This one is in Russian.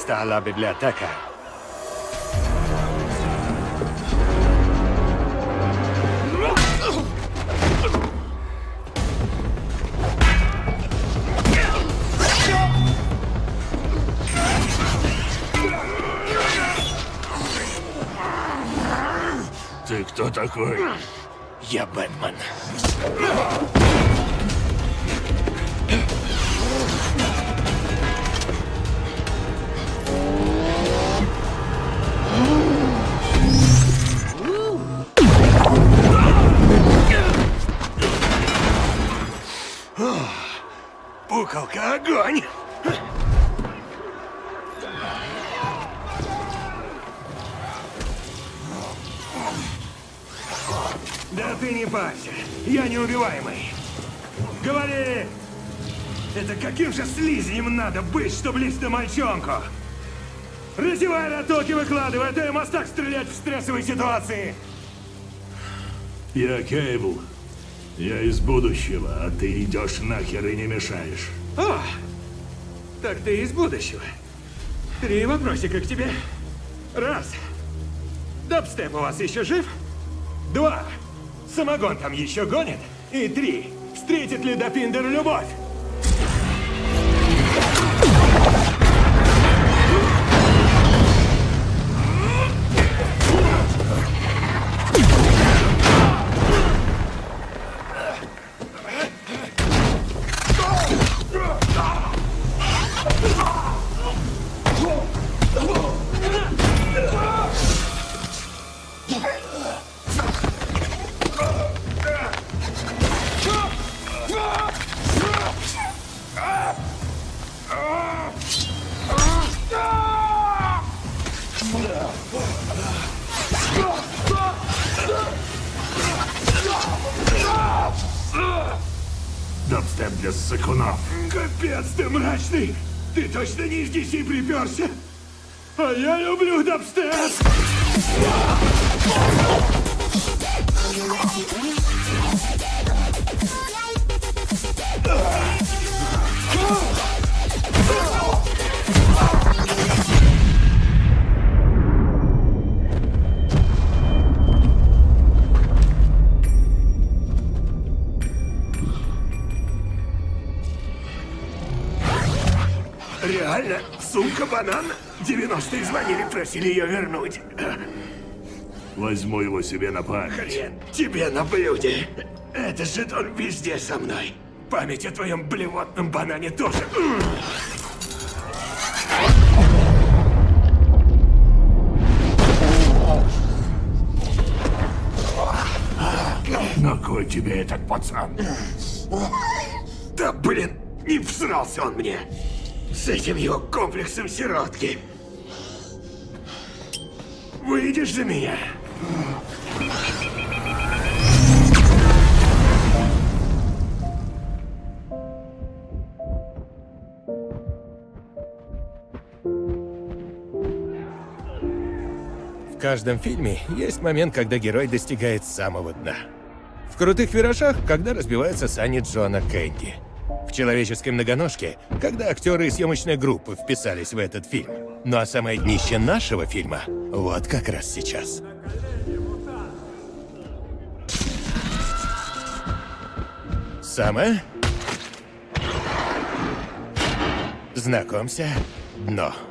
questa alla biblioteca. Ты кто такой? Я Бэтмен. Пукалка, огонь! Да ты не парься, я неубиваемый. Говори! Это каким же слизнем надо быть, чтобы лезть на мальчонку? Разевай роток и выкладывай, а то я мастак стрелять в стрессовой ситуации. Я Кейбл. Я из будущего, а ты идешь нахер и не мешаешь. О, так ты из будущего. 3 вопросика к тебе. 1. Дабстеп у вас еще жив? 2. Самогон там еще гонит? И 3. Встретит ли Допиндер любовь? Дабстеп для ссыкунов. Капец ты мрачный! Ты точно не из DC приперся? А я люблю дабстеп! Реально? Сумка-банан? 90-е звонили, просили ее вернуть. Возьму его себе на память. Хрен тебе на блюде. Это же он везде со мной. Память о твоем блевотном банане тоже. На кой тебе этот пацан? Да блин, не всрался он мне. С этим его комплексом сиротки. Выйдешь за меня? В каждом фильме есть момент, когда герой достигает самого дна. В крутых виражах, когда разбиваются сани Джона Кэнди. В человеческой многоножке, когда актеры и съемочная группа вписались в этот фильм. Ну а самое днище нашего фильма вот как раз сейчас. Самое? Знакомься, дно.